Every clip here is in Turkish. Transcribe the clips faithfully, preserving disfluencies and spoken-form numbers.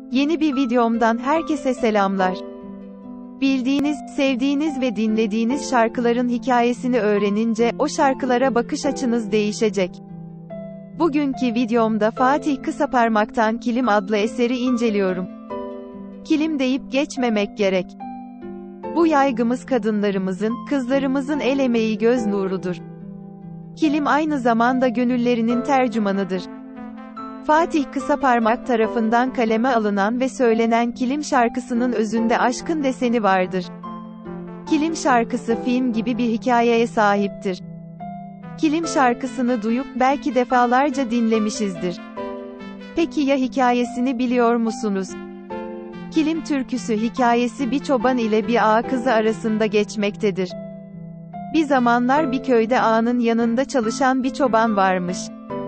Yeni bir videomdan herkese selamlar. Bildiğiniz, sevdiğiniz ve dinlediğiniz şarkıların hikayesini öğrenince, o şarkılara bakış açınız değişecek. Bugünkü videomda Fatih Kısaparmak'tan Kilim adlı eseri inceliyorum. Kilim deyip geçmemek gerek. Bu yaygımız kadınlarımızın, kızlarımızın el emeği göz nurudur. Kilim aynı zamanda gönüllerinin tercümanıdır. Fatih Kısaparmak tarafından kaleme alınan ve söylenen Kilim şarkısının özünde aşkın deseni vardır. Kilim şarkısı film gibi bir hikayeye sahiptir. Kilim şarkısını duyup belki defalarca dinlemişizdir. Peki ya hikayesini biliyor musunuz? Kilim türküsü hikayesi bir çoban ile bir ağa kızı arasında geçmektedir. Bir zamanlar bir köyde ağanın yanında çalışan bir çoban varmış.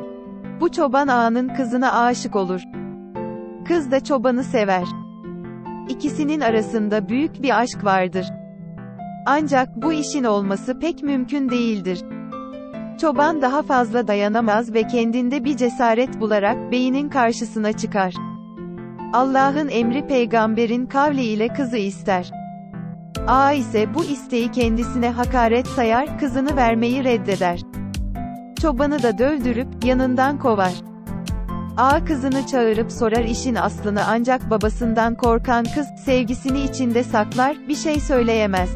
Bu çoban ağanın kızına aşık olur. Kız da çobanı sever. İkisinin arasında büyük bir aşk vardır. Ancak bu işin olması pek mümkün değildir. Çoban daha fazla dayanamaz ve kendinde bir cesaret bularak beyinin karşısına çıkar. Allah'ın emri peygamberin kavli ile kızı ister. Ağa ise bu isteği kendisine hakaret sayar, kızını vermeyi reddeder. Çobanı da dövdürüp, yanından kovar. Ağa kızını çağırıp sorar işin aslını ancak babasından korkan kız, sevgisini içinde saklar, bir şey söyleyemez.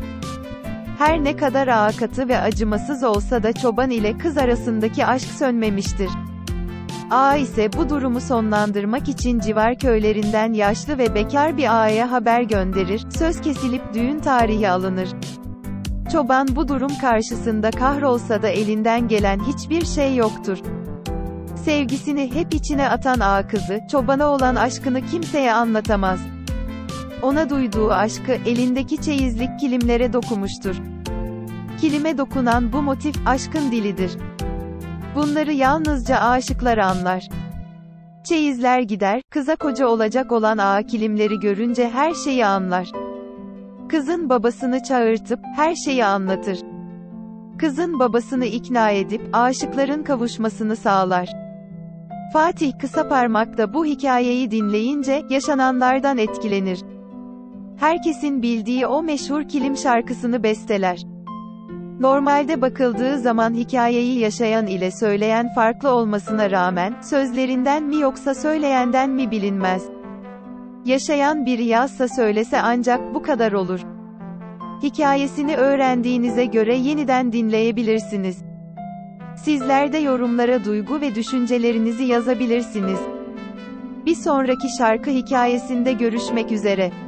Her ne kadar ağa katı ve acımasız olsa da çoban ile kız arasındaki aşk sönmemiştir. Ağa ise bu durumu sonlandırmak için civar köylerinden yaşlı ve bekar bir ağaya haber gönderir, söz kesilip düğün tarihi alınır. Çoban bu durum karşısında kahrolsa da elinden gelen hiçbir şey yoktur. Sevgisini hep içine atan ağa kızı, çobana olan aşkını kimseye anlatamaz. Ona duyduğu aşkı, elindeki çeyizlik kilimlere dokumuştur. Kilime dokunan bu motif, aşkın dilidir. Bunları yalnızca aşıklar anlar. Çeyizler gider, kıza koca olacak olan ağa kilimleri görünce her şeyi anlar. Kızın babasını çağırtıp, her şeyi anlatır. Kızın babasını ikna edip, aşıkların kavuşmasını sağlar. Fatih Kısaparmak da bu hikayeyi dinleyince, yaşananlardan etkilenir. Herkesin bildiği o meşhur Kilim şarkısını besteler. Normalde bakıldığı zaman hikayeyi yaşayan ile söyleyen farklı olmasına rağmen, sözlerinden mi yoksa söyleyenden mi bilinmez. Yaşayan biri yazsa söylese ancak bu kadar olur. Hikayesini öğrendiğinize göre yeniden dinleyebilirsiniz. Sizler de yorumlara duygu ve düşüncelerinizi yazabilirsiniz. Bir sonraki şarkı hikayesinde görüşmek üzere.